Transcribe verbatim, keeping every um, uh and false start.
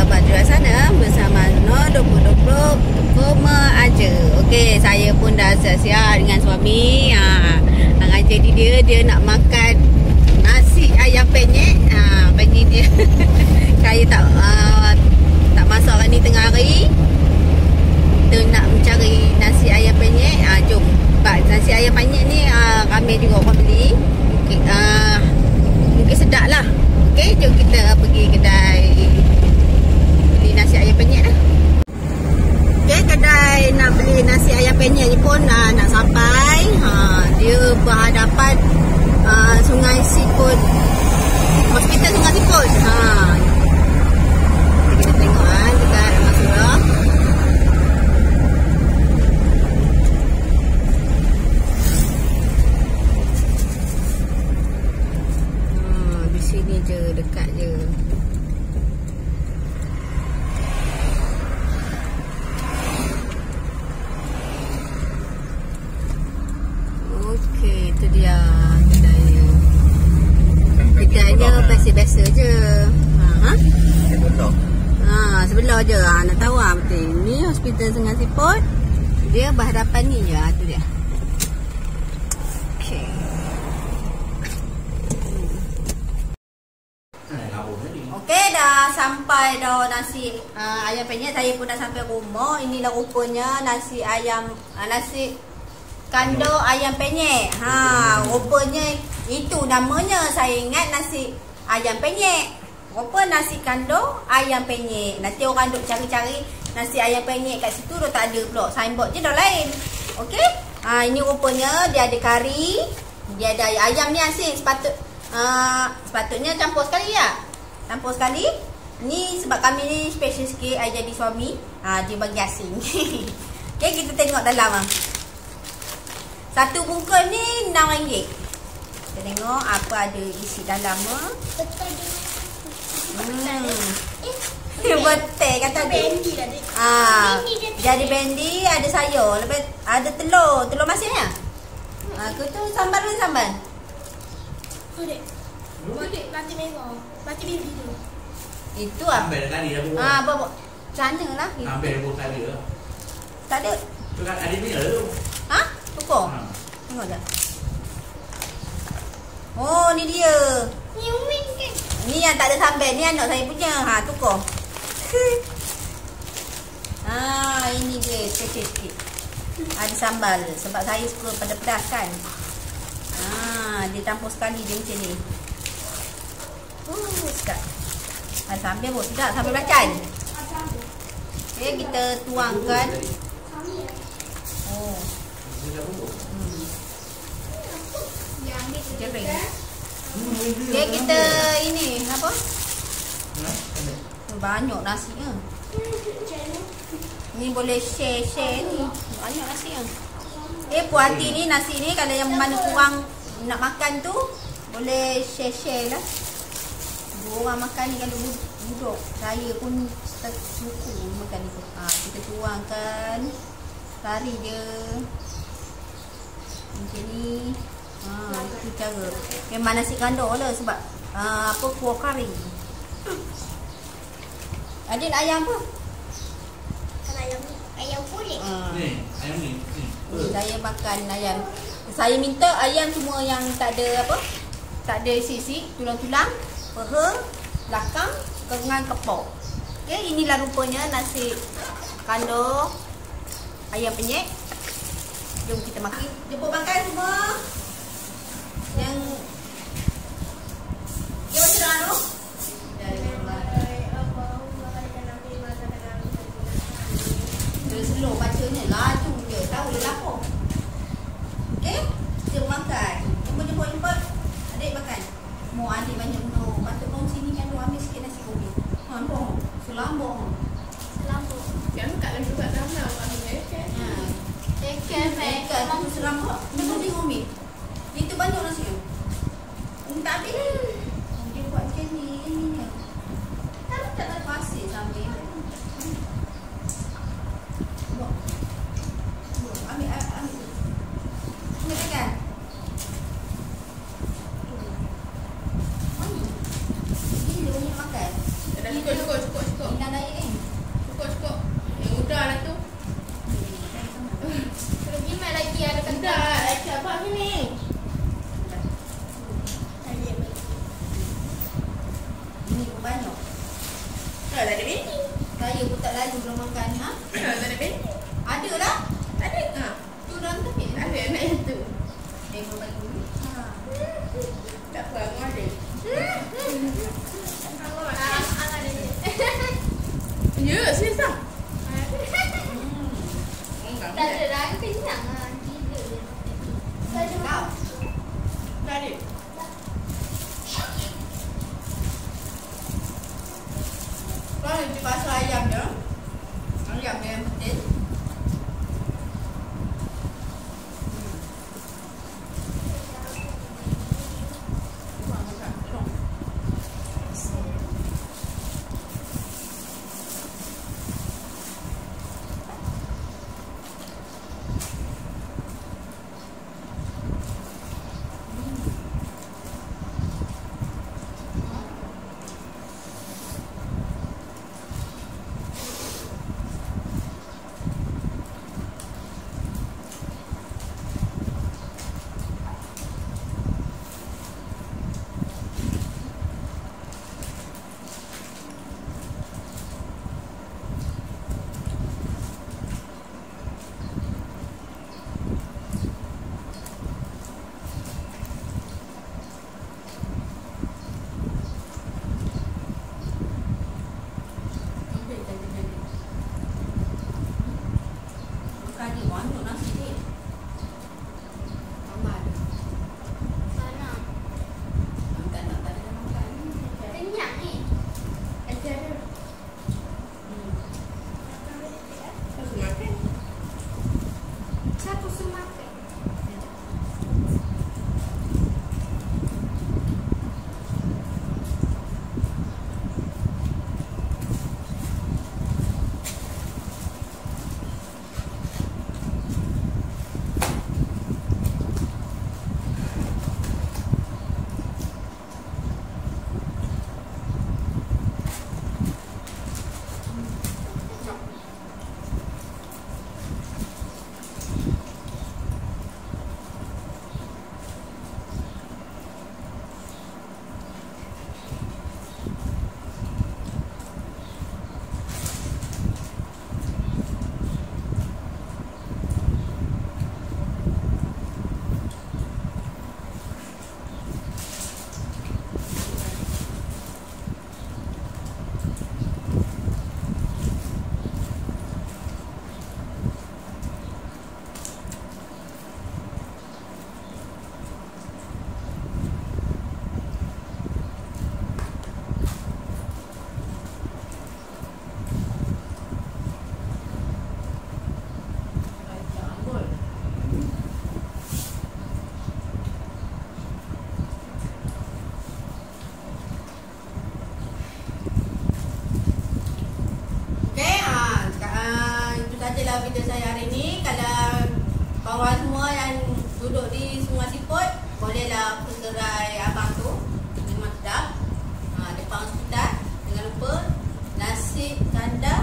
sahabat di luar sana bersama No dua puluh dua puluh Koma aja. Okey, saya pun dah siap-siap dengan suami. Ha, ngajar dia dia nak makan nasi ayam penyet. Ha, bagi dia. Saya tak uh, tak masuk hari ni tengah hari. Kita nak mencari nasi ayam penyet. Ha, jom. Sebab nasi ayam penyet ni uh, ramai juga orang beli. Mungkin uh, mungkin sedap lah. Okey, jom kita pergi kedai beli nasi ayam penyet lah. Okey, kedai nak beli nasi ayam penyet ni pun uh, nak sampai. Ha, dia berhadapan uh, Sungai Siput, Hospital Sungai Siput. Ha, kita tengok ah dekat Ramasura. Hmm, di sini je, dekat je. Okey, itu dia kedainya. Kedainya biasa-biasa je. Ha, ha? Sebelah. Ha, sebelah je. Ha, nak tahu ah betul. Ni Hospital Sungai Siput. Dia berhadapan ni je. Ha, tu dia. Okey. Okey, dah sampai dah nasi uh, ayam penyet. Saya pun dah sampai rumah. Inilah rupanya nasi ayam uh, nasi kando ayam penyet. Ha, rupanya itu namanya. Saya ingat nasi ayam penyet. Rupa nasi kando ayam penyet. Nanti orang duk cari-cari nasi ayam penyet kat situ dah tak ada pula. Signboard je dah lain. Okey? Ha, ini rupanya dia ada kari, dia ada ayam ni asin. Sepatut uh, sepatutnya campur sekali ya. Campur sekali. Ni sebab kami ni special sikit, I jadi suami. Ha, dia bagi asin. Okey, kita tengok dalam ah. Satu bungkus ni enam ringgit. Kita tengok apa ada isi dalam ah. Hmm. Betul kata dia. Bendi lah dia. Ah, jadi bendi, ada sayur, lepas ada telur, telur masin ya. Ah, aku tu sambal ke sambal? Kodek. Kodek mati merah. Mati bendi tu. Itu ah. Ambil tadi dah buat. Ah, bawa. Sana lah. Ambil buat tadi dah. Tak ada. Tu kan ada ni tu. Ha? Tukar. Ha. Tengok dah. Oh, ni dia. Ni umin ke? Ni yang tak ada sambal, ni anak saya punya. Ha, tukar. Ha, ini dia sikit-sikit. Ada sambal sebab saya suka pedas-pedas kan. Ha, dia campur sekali dia macam ni. Uh, sedap. Ada sambal pun sedap, sambal belacan. Okey, kita tuangkan. Oh. Hmm. Jering. Okey, kita ini apa? Banyak nasinya. Ni boleh share-share ni. Banyak nasinya. Eh, puas hati ni nasi ni kalau yang mana kurang nak makan tu boleh share-share lah. Dua orang makan ni kalau duduk. Saya pun suku makan ni. Ha, kita tuangkan kari je. Macam ni. Ha, itu cara. Memang nasi kandor lah sebab uh, apa kuah kari. Adik nak ayam apa? Kan ayam ni. Ayam kulit. Uh, Ni, ayam ni. Ni. saya makan ayam. Saya minta ayam cuma yang tak ada apa? Tak ada sisi, tulang-tulang, peha, belakang, dengan kepok. Okey, inilah rupanya nasi kandor ayam penyet. Jom kita makan. Jemput makan semua. Yang dia macam mana tu? Dia slow bacanya. Laju je. Tahu dia lapar. Okey? Jom makan. Jemput-jemput-jemput. Adik makan. Mau adik banyak no. Patut kau sini kan tu ambil sikit nasi kopi. Nampak? Selambung. Selambung. Kan kat dalam juga dalam ada kan. Ha. Tekan Mereka tu selambung. Tengok ni Umi. Itu banyak nasi. Umi tak habis. Dia buat macam ni. Ni. Tak tak ada pasir sambil. Buat. Buat. Ambil ambil. Ini tekan. Ini dia banyak makan. Dah cukup cukup cukup cukup. Ini dah Ini pun banyak. Tak ada bini. Saya pun tak lalu belum makan. Ha? Tak ada bini. Ada lah. Tak ada. Ha. Tu dalam tu ni. Ada anak yang tu. Tengok bagi dulu. Ha. Tak apa, aku ada. Aku ada. Aku ada. Ya, sisa. Hmm. Enggak. Tak ada dah, kenyang lah. Gila dia. Tak ada Kau. Tak ada. Kau lebih pasal ayam je. Ayam yang penting. Video saya hari ni. Kalau kawan semua yang duduk di Sungai Siput, bolehlah pergerai abang tu. Memang sedap. Ha, depan hospital. Jangan lupa nasi kandar